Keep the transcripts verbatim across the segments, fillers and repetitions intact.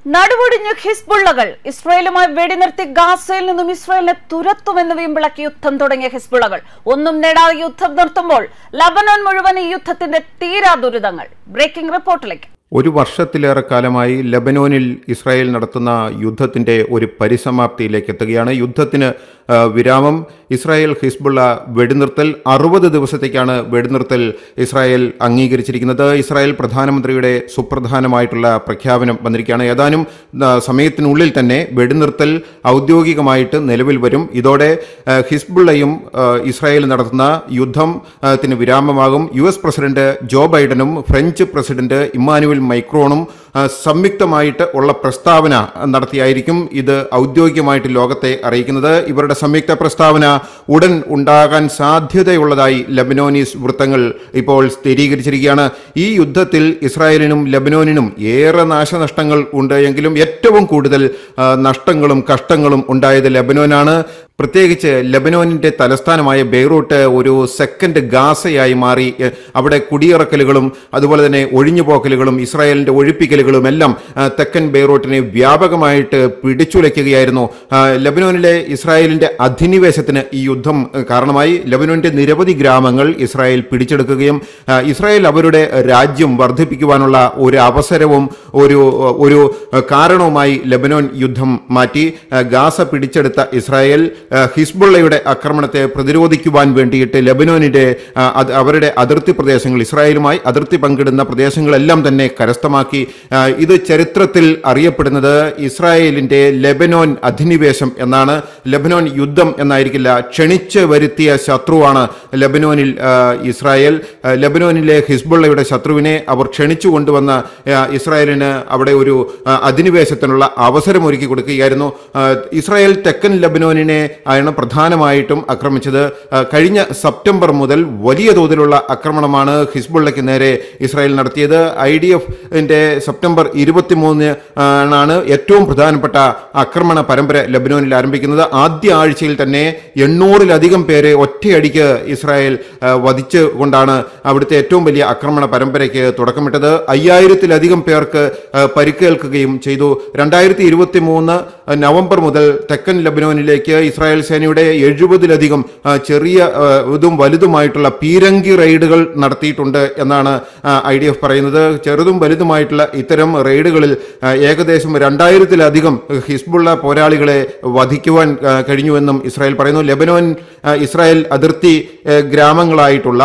നടുവൊടിഞ്ഞ ഹിസ്ബുള്ളകൾ ഇസ്രായേലുമായി വെടിനിർത്തി ഗാസയിൽ നിന്നും ഇസ്രായേലിനെ തുരത്തുമെന്ന് വീമ്പിളക്കി യുദ്ധം തുടങ്ങിയ ഹിസ്ബുള്ളകൾ ഒന്നും നേടാതെ യുദ്ധം നിർത്തുമ്പോൾ ലബനോൻ മുഴുവൻ ഈ യുദ്ധത്തിന്റെ തീരാ ദുരിതങ്ങൾ. ബ്രേക്കിംഗ് റിപ്പോർട്ടിലേക്ക്. ഒരു വർഷത്തിലേറെ കാലമായി ലബനോനിൽ ഇസ്രായേൽ നടത്തുന്ന യുദ്ധത്തിന്റെ ഒരു പരിസമാപ്തിയിലേക്ക് എത്തുകയാണ്. യുദ്ധത്തിന് വിരാമം. ഇസ്രായേൽ ഹിസ്ബുള്ള വെടിനിർത്തൽ അറുപത് ദിവസത്തേക്കാണ് വെടിനിർത്തൽ ഇസ്രായേൽ അംഗീകരിച്ചിരിക്കുന്നത്. ഇസ്രായേൽ പ്രധാനമന്ത്രിയുടെ സുപ്രധാനമായിട്ടുള്ള പ്രഖ്യാപനം വന്നിരിക്കുകയാണ്. ഏതാനും സമയത്തിനുള്ളിൽ തന്നെ വെടിനിർത്തൽ ഔദ്യോഗികമായിട്ട് നിലവിൽ വരും. ഇതോടെ ഹിസ്ബുള്ളയും ഇസ്രായേൽ നടത്തുന്ന യുദ്ധത്തിന് വിരാമമാകും. യു എസ് പ്രസിഡന്റ് ജോ ബൈഡനും ഫ്രഞ്ച് പ്രസിഡന്റ് ഇമ്മാനുവൽ മൈക്രോണും സംയുക്തമായിട്ട് ഉള്ള പ്രസ്താവന നടത്തിയായിരിക്കും ഇത് ഔദ്യോഗികമായിട്ട് ലോകത്തെ അറിയിക്കുന്നത്. ഇവരുടെ സംയുക്ത പ്രസ്താവന ഉടൻ ഉണ്ടാകാൻ സാധ്യതയുള്ളതായി ലബനോനീസ് വൃത്തങ്ങൾ ഇപ്പോൾ സ്ഥിരീകരിച്ചിരിക്കുകയാണ്. ഈ യുദ്ധത്തിൽ ഇസ്രായേലിനും ലബനോനിനും ഏറെ നാശനഷ്ടങ്ങൾ ഉണ്ട് എങ്കിലും ഏറ്റവും കൂടുതൽ നഷ്ടങ്ങളും കഷ്ടങ്ങളും ഉണ്ടായത് ലബനോനാണ്. പ്രത്യേകിച്ച് ലബനോനിന്റെ തലസ്ഥാനമായ ബെയ്റൂട്ട് ഒരു സെക്കൻഡ് ഗാസയായി മാറി. അവിടെ കുടിയിറക്കലുകളും അതുപോലെ തന്നെ ഒഴിഞ്ഞുപോക്കലുകളും ഇസ്രായേലിന്റെ ഒഴിപ്പിക്കലുകളും എല്ലാം തെക്കൻ ബെയ്റൂട്ടിനെ വ്യാപകമായിട്ട് പിടിച്ചുലയ്ക്കുകയായിരുന്നു. ലബനോനിലെ ഇസ്രായേലിന്റെ അധിനിവേശത്തിന് ഈ യുദ്ധം കാരണമായി. ലബനോനിന്റെ നിരവധി ഗ്രാമങ്ങൾ ഇസ്രായേൽ പിടിച്ചെടുക്കുകയും ഇസ്രായേൽ അവരുടെ രാജ്യം വർദ്ധിപ്പിക്കുവാനുള്ള ഒരു അവസരവും ഒരു ഒരു കാരണവുമായി ലബനോൻ യുദ്ധം മാറ്റി. ഗാസ പിടിച്ചെടുത്ത ഇസ്രായേൽ ഹിസ്ബുള്ളയുടെ ആക്രമണത്തെ പ്രതിരോധിക്കുവാൻ വേണ്ടിയിട്ട് ലബനോനിന്റെ അവരുടെ അതിർത്തി പ്രദേശങ്ങൾ, ഇസ്രായേലുമായി അതിർത്തി പങ്കിടുന്ന പ്രദേശങ്ങളെല്ലാം തന്നെ കരസ്ഥമാക്കി. ഇത് ചരിത്രത്തിൽ അറിയപ്പെടുന്നത് ഇസ്രായേലിന്റെ ലബനോൻ അധിനിവേശം എന്നാണ്. ലബനോൻ യുദ്ധം എന്നായിരിക്കില്ല, ക്ഷണിച്ച് വരുത്തിയ ശത്രുവാണ് ലബനോനിൽ ഇസ്രായേൽ. ലബനോനിലെ ഹിസ്ബുള്ളയുടെ ശത്രുവിനെ അവർ ക്ഷണിച്ചു കൊണ്ടുവന്ന ഇസ്രായേലിന് അവിടെ ഒരു അധിനിവേശത്തിനുള്ള അവസരം ഒരുക്കി കൊടുക്കുകയായിരുന്നു. ഇസ്രായേൽ തെക്കൻ ലബനോനിനെ ആണ് പ്രധാനമായിട്ടും ആക്രമിച്ചത്. കഴിഞ്ഞ സെപ്റ്റംബർ മുതൽ വലിയ തോതിലുള്ള ആക്രമണമാണ് ഹിസ്ബുള്ളയ്ക്ക് നേരെ ഇസ്രായേൽ നടത്തിയത്. ഐ ഡി എഫിന്റെ സെപ്റ്റംബർ ഇരുപത്തിമൂന്ന് ആണ് ഏറ്റവും പ്രധാനപ്പെട്ട ആക്രമണ പരമ്പര ലബനോനിൽ ആരംഭിക്കുന്നത്. ആദ്യ ആഴ്ചയിൽ തന്നെ എണ്ണൂറിലധികം പേരെ ഒറ്റയടിക്ക് ഇസ്രായേൽ വധിച്ചു കൊണ്ടാണ് അവിടുത്തെ ഏറ്റവും വലിയ ആക്രമണ പരമ്പരയ്ക്ക് തുടക്കമിട്ടത്. അയ്യായിരത്തിലധികം പേർക്ക് പരിക്കേൽക്കുകയും ചെയ്തു. രണ്ടായിരത്തി ഇരുപത്തി മൂന്ന് നവംബർ മുതൽ തെക്കൻ ലബനോനിലേക്ക് ഇസ്രായേൽ സേനയുടെ എഴുപതിലധികം ചെറിയ ഇതും വലുതുമായിട്ടുള്ള പീരങ്കി റെയ്ഡുകൾ നടത്തിയിട്ടുണ്ട് എന്നാണ് ഐ ഡി എഫ് പറയുന്നത്. ചെറുതും വലുതുമായിട്ടുള്ള ഇത്തരം റെയ്ഡുകളിൽ ഏകദേശം രണ്ടായിരത്തിലധികം ഹിസ്ബുള്ള പോരാളികളെ വധിക്കുവാൻ കഴിഞ്ഞുവെന്നും ഇസ്രായേൽ പറയുന്നു. ലബനോൻ ഇസ്രായേൽ അതിർത്തി ഗ്രാമങ്ങളായിട്ടുള്ള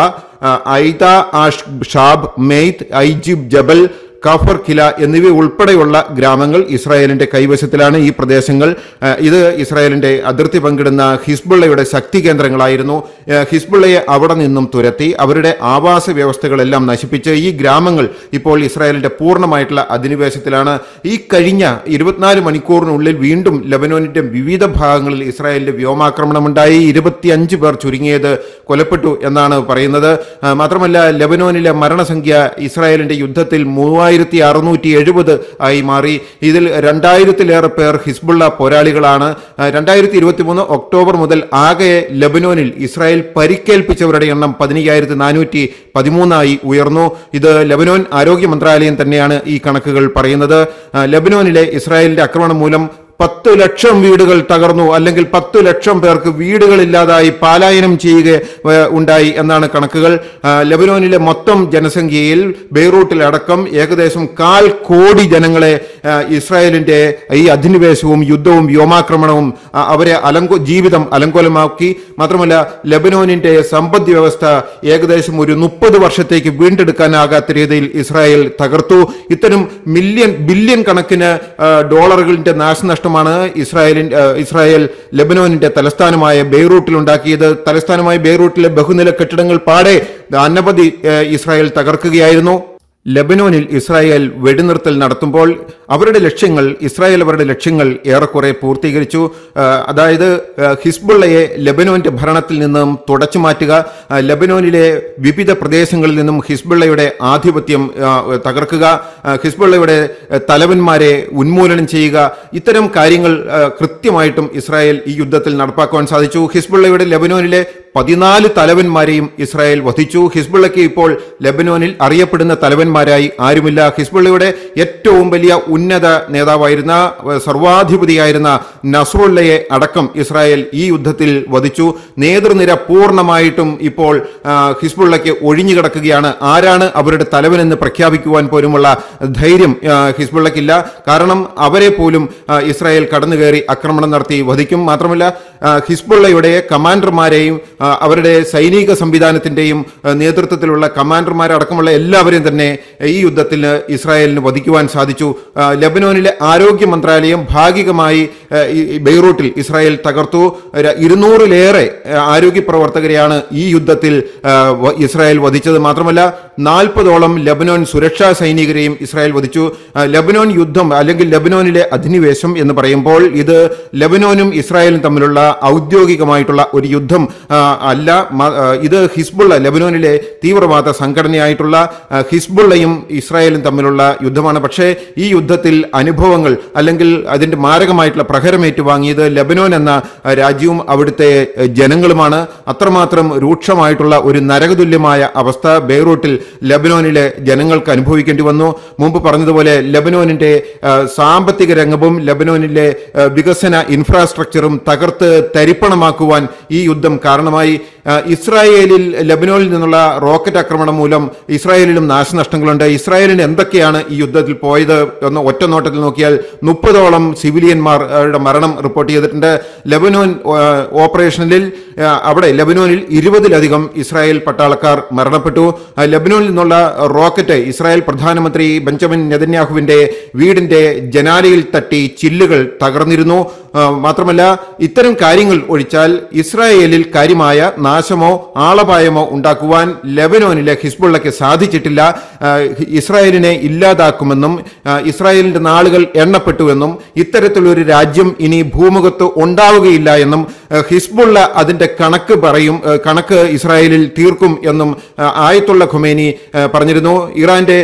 ഐദ ആഷ് ഷാബ് മെയ്ത്ത് ഐജിബ് ജബൽ കാഫർ ഖില എന്നിവ ഉൾപ്പെടെയുള്ള ഗ്രാമങ്ങൾ ഇസ്രായേലിന്റെ കൈവശത്തിലാണ്. ഈ പ്രദേശങ്ങൾ ഇത് ഇസ്രായേലിന്റെ അതിർത്തി പങ്കിടുന്ന ഹിസ്ബുള്ളയുടെ ശക്തി കേന്ദ്രങ്ങളായിരുന്നു. ഹിസ്ബുള്ളയെ അവിടെ നിന്നും തുരത്തി അവരുടെ ആവാസ വ്യവസ്ഥകളെല്ലാം നശിപ്പിച്ച് ഈ ഗ്രാമങ്ങൾ ഇപ്പോൾ ഇസ്രായേലിന്റെ പൂർണ്ണമായിട്ടുള്ള അധിനിവേശത്തിലാണ്. ഈ കഴിഞ്ഞ ഇരുപത്തിനാല് മണിക്കൂറിനുള്ളിൽ വീണ്ടും ലബനോനിന്റെ വിവിധ ഭാഗങ്ങളിൽ ഇസ്രായേലിന്റെ വ്യോമാക്രമണമുണ്ടായി. ഇരുപത്തിയഞ്ച് പേർ ചുരുങ്ങിയത് കൊലപ്പെട്ടു എന്നാണ് പറയുന്നത്. മാത്രമല്ല ലബനോനിലെ മരണസംഖ്യ ഇസ്രായേലിന്റെ യുദ്ധത്തിൽ മൂവായിരത്തി അറുന്നൂറ്റി എഴുപത് ആയി മാറി. ഇതിൽ രണ്ടായിരത്തിലേറെ പേർ ഹിസ്ബുള്ള പോരാളികളാണ്. രണ്ടായിരത്തി ഇരുപത്തി മൂന്ന് ഒക്ടോബർ മുതൽ ആകെ ലബനോനിൽ ഇസ്രായേൽ പരിക്കേൽപ്പിച്ചവരുടെ എണ്ണം പതിനയ്യായിരത്തി നാനൂറ്റി പതിമൂന്നായി ഉയർന്നു. ഇത് ലബനോൻ ആരോഗ്യ മന്ത്രാലയം തന്നെയാണ് ഈ കണക്കുകൾ പറയുന്നത്. ലബനോനിലെ ഇസ്രായേലിന്റെ ആക്രമണം മൂലം പത്ത് ലക്ഷം വീടുകൾ തകർന്നു, അല്ലെങ്കിൽ പത്ത് ലക്ഷം പേർക്ക് വീടുകളില്ലാതായി പലായനം ചെയ്യുക ഉണ്ടായി എന്നാണ് കണക്കുകൾ. ലബനോനിലെ മൊത്തം ജനസംഖ്യയിൽ ബെയ്റൂട്ടിലടക്കം ഏകദേശം കാൽ കോടി ജനങ്ങളെ ഇസ്രായേലിന്റെ ഈ അധിനിവേശവും യുദ്ധവും വ്യോമാക്രമണവും അവരെ അലങ്കോ ജീവിതം അലങ്കോലമാക്കി. മാത്രമല്ല ലബനോനിന്റെ സമ്പദ് വ്യവസ്ഥ ഏകദേശം ഒരു മുപ്പത് വർഷത്തേക്ക് വീണ്ടെടുക്കാനാകാത്ത രീതിയിൽ ഇസ്രായേൽ തകർത്തു. ഇത്തരം മില്യൺ ബില്യൺ കണക്കിന് ഡോളറുകളുടെ നാശനഷ്ടം ാണ് ഇസ്രായേലിൻ ഇസ്രായേൽ ലബനോനിന്റെ തലസ്ഥാനമായ ബെയ്റൂട്ടിൽ ഉണ്ടാക്കിയത്. തലസ്ഥാനമായ ബെയ്റൂട്ടിലെ ബഹുനില കെട്ടിടങ്ങൾ പാടെ അനവധി ഇസ്രായേൽ തകർക്കുകയായിരുന്നു. ലബനോനിൽ ഇസ്രായേൽ വെടിനിർത്തൽ നടത്തുമ്പോൾ അവരുടെ ലക്ഷ്യങ്ങൾ ഇസ്രായേൽ അവരുടെ ലക്ഷ്യങ്ങൾ ഏറെക്കുറെ പൂർത്തീകരിച്ചു. അതായത് ഹിസ്ബുള്ളയെ ലബനോന്റെ ഭരണത്തിൽ നിന്നും തുടച്ചു മാറ്റുക, ലബനോനിലെ വിവിധ പ്രദേശങ്ങളിൽ നിന്നും ഹിസ്ബുള്ളയുടെ ആധിപത്യം തകർക്കുക, ഹിസ്ബുള്ളയുടെ തലവന്മാരെ ഉന്മൂലനം ചെയ്യുക, ഇത്തരം കാര്യങ്ങൾ കൃത്യമായിട്ടും ഇസ്രായേൽ ഈ യുദ്ധത്തിൽ നടപ്പാക്കുവാൻ സാധിച്ചു. ഹിസ്ബുള്ളയുടെ ലബനോനിലെ പതിനാല് തലവന്മാരെയും ഇസ്രായേൽ വധിച്ചു. ഹിസ്ബുള്ളയ്ക്ക് ഇപ്പോൾ ലെബനോനിൽ അറിയപ്പെടുന്ന തലവന്മാരായി ആരുമില്ല. ഹിസ്ബുള്ളയുടെ ഏറ്റവും വലിയ ഉന്നത നേതാവായിരുന്ന സർവാധിപതിയായിരുന്ന നസ്രുള്ളയെ അടക്കം ഇസ്രായേൽ ഈ യുദ്ധത്തിൽ വധിച്ചു. നേതൃനിര പൂർണ്ണമായിട്ടും ഇപ്പോൾ ഹിസ്ബുള്ളയ്ക്ക് ഒഴിഞ്ഞുകിടക്കുകയാണ്. ആരാണ് അവരുടെ തലവനെന്ന് പ്രഖ്യാപിക്കുവാൻ പോലുമുള്ള ധൈര്യം ഹിസ്ബുള്ളയ്ക്കില്ല. കാരണം അവരെ പോലും ഇസ്രായേൽ കടന്നുകയറി ആക്രമണം നടത്തി വധിക്കും. മാത്രമല്ല ഹിസ്ബുള്ളയുടെ കമാൻഡർമാരെയും അവരുടെ സൈനിക സംവിധാനത്തിന്റെയും നേതൃത്വത്തിലുള്ള കമാൻഡർമാരടക്കമുള്ള എല്ലാവരെയും തന്നെ ഈ യുദ്ധത്തിൽ ഇസ്രായേലിന് വധിക്കുവാൻ സാധിച്ചു. ലെബനോനിലെ ആരോഗ്യ മന്ത്രാലയം ഭാഗികമായി ബെയ്റൂട്ടിൽ ഇസ്രായേൽ തകർത്തു. ഇരുന്നൂറിലേറെ ആരോഗ്യ പ്രവർത്തകരെയാണ് ഈ യുദ്ധത്തിൽ ഇസ്രായേൽ വധിച്ചത്. മാത്രമല്ല നാൽപ്പതോളം ലെബനോൻ സുരക്ഷാ സൈനികരെയും ഇസ്രായേൽ വധിച്ചു. ലെബനോൻ യുദ്ധം അല്ലെങ്കിൽ ലെബനോനിലെ അധിനിവേശം എന്ന് പറയുമ്പോൾ ഇത് ലെബനോനും ഇസ്രായേലും തമ്മിലുള്ള ഔദ്യോഗികമായിട്ടുള്ള ഒരു യുദ്ധം അല്ല. ഇത് ഹിസ്ബുള്ള, ലെബനോനിലെ തീവ്രവാദ സംഘടനയായിട്ടുള്ള ഹിസ്ബുള്ളയും ഇസ്രായേലും തമ്മിലുള്ള യുദ്ധമാണ്. പക്ഷേ ഈ യുദ്ധത്തിൽ അനുഭവങ്ങൾ അല്ലെങ്കിൽ അതിന്റെ മാരകമായിട്ടുള്ള പ്രഹരമേറ്റു വാങ്ങിയത് ലെബനോൻ എന്ന രാജ്യവും അവിടുത്തെ ജനങ്ങളുമാണ്. അത്രമാത്രം രൂക്ഷമായിട്ടുള്ള ഒരു നരകതുല്യമായ അവസ്ഥ ബെയ്റൂട്ടിൽ ലെബനോനിലെ ജനങ്ങൾക്ക് അനുഭവിക്കേണ്ടി വന്നു. മുമ്പ് പറഞ്ഞതുപോലെ ലെബനോനിന്റെ സാമ്പത്തിക രംഗവും ലെബനോനിലെ വികസന ഇൻഫ്രാസ്ട്രക്ചറും തകർത്ത് തരിപ്പണമാക്കുവാൻ ഈ യുദ്ധം കാരണമായി. ഇസ്രായേലിൽ ലെബനോനിൽ നിന്നുള്ള റോക്കറ്റ് ആക്രമണം മൂലം ഇസ്രായേലിലും നാശനഷ്ടങ്ങളുണ്ട്. ഇസ്രായേലിന് എന്തൊക്കെയാണ് ഈ യുദ്ധത്തിൽ പോയത് എന്ന് ഒറ്റ നോട്ടത്തിൽ നോക്കിയാൽ മുപ്പതോളം സിവിലിയന്മാരുടെ മരണം റിപ്പോർട്ട് ചെയ്തിട്ടുണ്ട്. ലെബനോൻ ഓപ്പറേഷനിൽ അവിടെ ലെബനോനിൽ ഇരുപതിലധികം ഇസ്രായേൽ പട്ടാളക്കാർ മരണപ്പെട്ടു. ലെബനോനിൽ നിന്നുള്ള റോക്കറ്റ് ഇസ്രായേൽ പ്രധാനമന്ത്രി ബെഞ്ചമിൻ നെതന്യാഹുവിന്റെ വീടിന്റെ ജനാലയിൽ തട്ടി ചില്ലുകൾ തകർന്നിരുന്നു. മാത്രമല്ല ഇത്തരം കാര്യങ്ങൾ ഒഴിച്ചാൽ ഇസ്രായേലിൽ കാര്യമായ നാശമോ ആളപായമോ ഉണ്ടാക്കുവാൻ ലെബനോനിലെ ഹിസ്ബുള്ളയ്ക്ക് സാധിച്ചിട്ടില്ല. ഇസ്രായേലിനെ ഇല്ലാതാക്കുമെന്നും ഇസ്രായേലിന്റെ നാളുകൾ എണ്ണപ്പെട്ടുവെന്നും ഇത്തരത്തിലൊരു രാജ്യം ഇനി ഭൂമുഖത്ത് ഉണ്ടാവുകയില്ല എന്നും ഹിസ്ബുള്ള അതിന്റെ കണക്ക് പറയും, കണക്ക് ഇസ്രായേലിൽ തീർക്കും എന്നും ആയത്തുള്ള ഖൊമേനി പറഞ്ഞിരുന്നു. ഇറാന്റെ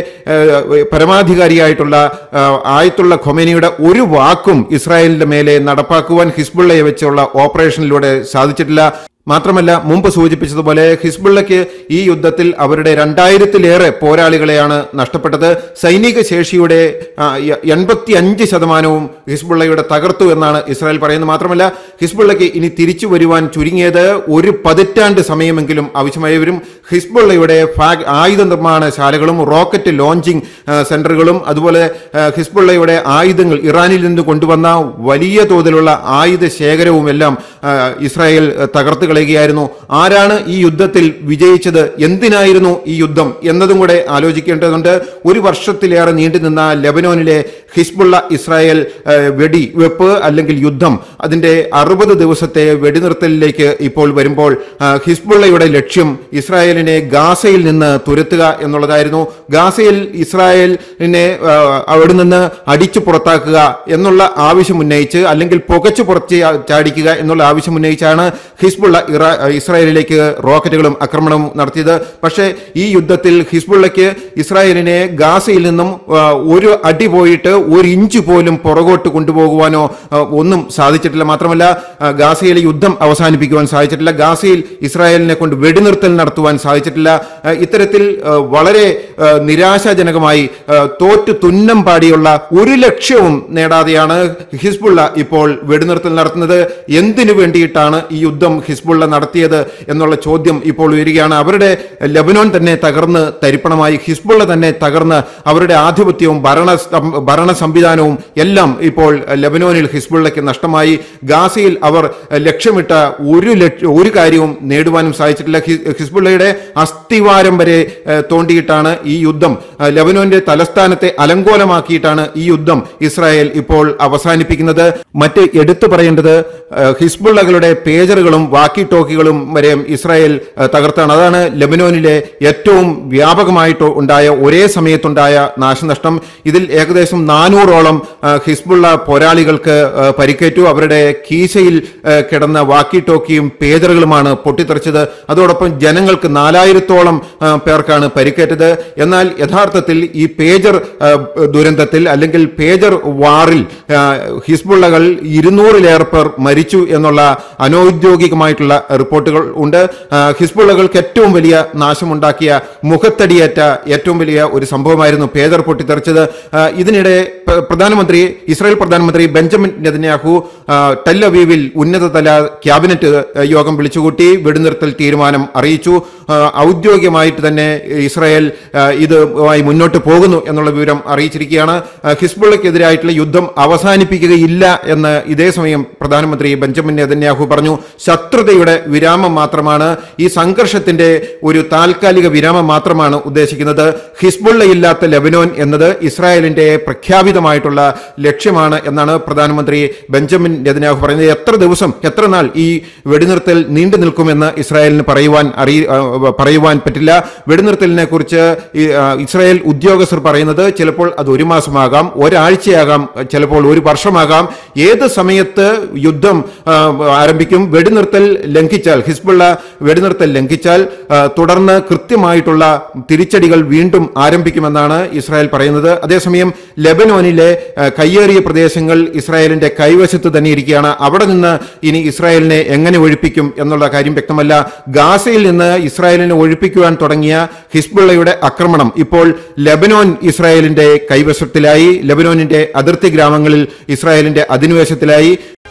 പരമാധികാരിയായിട്ടുള്ള ആയത്തുള്ള ഖൊമേനിയുടെ ഒരു വാക്കും ഇസ്രായേലിന്റെ മേലെ നടപ്പാക്കുവാൻ ഹിസ്ബുള്ളയെ വെച്ചുള്ള ഓപ്പറേഷനിലൂടെ സാധിച്ചിട്ടില്ല. മാത്രമല്ല മുമ്പ് സൂചിപ്പിച്ചതുപോലെ ഹിസ്ബുള്ളയ്ക്ക് ഈ യുദ്ധത്തിൽ അവരുടെ രണ്ടായിരത്തിലേറെ പോരാളികളെയാണ് നഷ്ടപ്പെട്ടത്. സൈനിക ശേഷിയുടെ എൺപത്തി അഞ്ച് ശതമാനവും ഹിസ്ബുള്ളയുടെ തകർത്തു എന്നാണ് ഇസ്രായേൽ പറയുന്നത്. മാത്രമല്ല ഹിസ്ബുള്ളയ്ക്ക് ഇനി തിരിച്ചു വരുവാൻ ചുരുങ്ങിയത് ഒരു പതിറ്റാണ്ട് സമയമെങ്കിലും ആവശ്യമായി വരും. ഹിസ്ബുള്ളയുടെ ആയുധ നിർമ്മാണ ശാലകളും റോക്കറ്റ് ലോഞ്ചിങ് സെന്ററുകളും അതുപോലെ ഹിസ്ബുള്ളയുടെ ആയുധങ്ങൾ ഇറാനിൽ നിന്ന് കൊണ്ടുവന്ന വലിയ തോതിലുള്ള ആയുധ ശേഖരവും എല്ലാം ഇസ്രായേൽ തകർത്ത് കളയുകയായിരുന്നു. ആരാണ് ഈ യുദ്ധത്തിൽ വിജയിച്ചത്, എന്തിനായിരുന്നു ഈ യുദ്ധം എന്നതും കൂടെ ആലോചിക്കേണ്ടതുണ്ട്. ഒരു വർഷത്തിലേറെ നീണ്ടുനിന്ന ലെബനോനിലെ ഹിസ്ബുള്ള ഇസ്രായേൽ വെടി വെപ്പ് അല്ലെങ്കിൽ യുദ്ധം അതിന്റെ അറുപത് ദിവസത്തെ വെടിനിർത്തലിലേക്ക് ഇപ്പോൾ വരുമ്പോൾ ഹിസ്ബുള്ളയുടെ ലക്ഷ്യം ഇസ്രായേലിനെ ഗാസയിൽ നിന്ന് തുരത്തുക എന്നുള്ളതായിരുന്നു. ഗാസയിൽ ഇസ്രായേലിനെ അവിടെ നിന്ന് അടിച്ചു പുറത്താക്കുക എന്നുള്ള ആവശ്യം ഉന്നയിച്ച് അല്ലെങ്കിൽ പുകച്ചു പുറത്ത് ചാടിക്കുക എന്നുള്ള ആവശ്യം ഉന്നയിച്ചാണ് ഹിസ്ബുള്ള ഇസ്രായേലിലേക്ക് റോക്കറ്റുകളും ആക്രമണവും നടത്തിയത്. പക്ഷേ ഈ യുദ്ധത്തിൽ ഹിസ്ബുള്ളയ്ക്ക് ഇസ്രായേലിനെ ഗാസയിൽ നിന്നും ഒരു അടി പോയിട്ട് ഒരു ഇഞ്ച് പോലും പുറകോട്ട് കൊണ്ടുപോകുവാനോ ഒന്നും സാധിച്ചിട്ടില്ല. മാത്രമല്ല ഗാസയിലെ യുദ്ധം അവസാനിപ്പിക്കുവാൻ സാധിച്ചിട്ടില്ല. ഗാസയിൽ ഇസ്രായേലിനെ കൊണ്ട് വെടിനിർത്തൽ നടത്തുവാൻ സാധിച്ചിട്ടില്ല. ഇത്തരത്തിൽ വളരെ നിരാശാജനകമായി തോറ്റു തുന്നം പാടിയുള്ള ഒരു ലക്ഷ്യവും നേടാതെയാണ് ഹിസ്ബുള്ള ഇപ്പോൾ വെടിനിർത്തൽ നടത്തുന്നത്. എന്തിനു വേണ്ടിയിട്ടാണ് ഈ യുദ്ധം ഹിസ്ബുള്ള നടത്തിയത് എന്നുള്ള ചോദ്യം ഇപ്പോൾ ഉയരുകയാണ്. അവരുടെ ലെബനോൻ തന്നെ തകർന്ന് തരിപ്പണമായി, ഹിസ്ബുള്ള തന്നെ തകർന്ന് അവരുടെ ആധിപത്യവും ഭരണ ഭരണ സംവിധാനവും എല്ലാം ഇപ്പോൾ ലെബനോനിൽ ഹിസ്ബുള്ളയ്ക്ക് നഷ്ടമായി. ഗാസയിൽ അവർ ലക്ഷ്യമിട്ട ഒരു ഒരു കാര്യവും നേടുവാനും സാധിച്ചിട്ടില്ല. ഹിസ്ബുള്ളയുടെ അസ്ഥിവാരം വരെ തോണ്ടിയിട്ടാണ് ഈ യുദ്ധം, ലെബനോന്റെ തലസ്ഥാനത്തെ അലങ്കോലമാക്കിയിട്ടാണ് ഈ യുദ്ധം ഇസ്രായേൽ ഇപ്പോൾ അവസാനിപ്പിക്കുന്നത്. മറ്റ് എടുത്തു പറയേണ്ടത് ഹിസ്ബുള്ളകളുടെ പേജറുകളും വാക്കി ടോക്കികളും വരെ ഇസ്രായേൽ തകർത്താണ്. അതാണ് ലെബനോനിലെ ഏറ്റവും വ്യാപകമായിട്ട് ഉണ്ടായ ഒരേ സമയത്തുണ്ടായ നാശനഷ്ടം. ഇതിൽ ഏകദേശം നാല് നാനൂറോളം ഹിസ്ബുള്ള പോരാളികൾക്ക് പരിക്കേറ്റു. അവരുടെ കീശയിൽ കിടന്ന വാക്കി ടോക്കിയും പേജറുകളുമാണ് പൊട്ടിത്തെറിച്ചത്. അതോടൊപ്പം ജനങ്ങൾക്ക് നാലായിരത്തോളം പേർക്കാണ് പരിക്കേറ്റത്. എന്നാൽ യഥാർത്ഥത്തിൽ ഈ പേജർ ദുരന്തത്തിൽ അല്ലെങ്കിൽ പേജർ വാറിൽ ഹിസ്ബുള്ളകൾ ഇരുന്നൂറിലേറെ പേർ മരിച്ചു എന്നുള്ള അനൌദ്യോഗികമായിട്ടുള്ള റിപ്പോർട്ടുകൾ ഉണ്ട്. ഹിസ്ബുള്ളകൾക്ക് ഏറ്റവും വലിയ നാശമുണ്ടാക്കിയ മുഖത്തടിയേറ്റ ഏറ്റവും വലിയ ഒരു സംഭവമായിരുന്നു പേജർ പൊട്ടിത്തെറിച്ചത്. ഇതിനിടെ പ്രധാനമന്ത്രി ഇസ്രായേൽ പ്രധാനമന്ത്രി ബെഞ്ചമിൻ നെതന്യാഹു ടെൽ അവീവിൽ ഉന്നതതല ക്യാബിനറ്റ് യോഗം വിളിച്ചുകൂട്ടി വെടിനിർത്തൽ തീരുമാനം അറിയിച്ചു. ഔദ്യോഗികമായിട്ട് തന്നെ ഇസ്രായേൽ ഇതുമായി മുന്നോട്ട് പോകുന്നു എന്നുള്ള വിവരം അറിയിച്ചിരിക്കുകയാണ്. ഹിസ്ബുള്ളക്കെതിരായിട്ടുള്ള യുദ്ധം അവസാനിപ്പിക്കുകയില്ല എന്ന് ഇതേ സമയം പ്രധാനമന്ത്രി ബെഞ്ചമിൻ നെതന്യാഹു പറഞ്ഞു. ശത്രുതയുടെ വിരാമം മാത്രമാണ്, ഈ സംഘർഷത്തിന്റെ ഒരു താൽക്കാലിക വിരാമം മാത്രമാണ് ഉദ്ദേശിക്കുന്നത്. ഹിസ്ബുള്ള ഇല്ലാത്ത ലെബനോൻ എന്നത് ഇസ്രായേലിന്റെ പ്രഖ്യാപിതമായിട്ടുള്ള ലക്ഷ്യമാണ് എന്നാണ് പ്രധാനമന്ത്രി ബെഞ്ചമിൻ നെതന്യാഹു പറയുന്നത്. എത്ര ദിവസം എത്ര നാൾ ഈ വെടിനിർത്തൽ നീണ്ടു നിൽക്കുമെന്ന് ഇസ്രായേലിന് പറയുവാൻ അറിയ പറയുവാൻ പറ്റില്ല. വെടിനിർത്തലിനെ കുറിച്ച് ഇസ്രായേൽ ഉദ്യോഗസ്ഥർ പറയുന്നത് ചിലപ്പോൾ അത് ഒരു മാസമാകാം, ഒരാഴ്ചയാകാം, ചിലപ്പോൾ ഒരു വർഷമാകാം. ഏത് സമയത്ത് യുദ്ധം ആരംഭിക്കും. വെടിനിർത്തൽ ലംഘിച്ചാൽ, ഹിസ്ബുള്ള വെടിനിർത്തൽ ലംഘിച്ചാൽ തുടർന്ന് കൃത്യമായിട്ടുള്ള തിരിച്ചടികൾ വീണ്ടും ആരംഭിക്കുമെന്നാണ് ഇസ്രായേൽ പറയുന്നത്. അതേസമയം ലെബനോനിലെ കയ്യേറിയ പ്രദേശങ്ങൾ ഇസ്രായേലിന്റെ കൈവശത്ത് തന്നെ ഇരിക്കുകയാണ്. അവിടെ നിന്ന് ഇനി ഇസ്രായേലിനെ എങ്ങനെ ഒഴിപ്പിക്കും എന്നുള്ള കാര്യം വ്യക്തമല്ല. ഗാസയിൽ നിന്ന് ഇസ്രായേലിനെ ഒഴിപ്പിക്കുവാൻ തുടങ്ങിയ ഹിസ്ബുള്ളയുടെ ആക്രമണം ഇപ്പോൾ ലെബനോൻ ഇസ്രായേലിന്റെ കൈവശത്തിലായി. ലെബനോനിന്റെ അതിർത്തി ഗ്രാമങ്ങളിൽ ഇസ്രായേലിന്റെ അധിനിവേശത്തിലായി.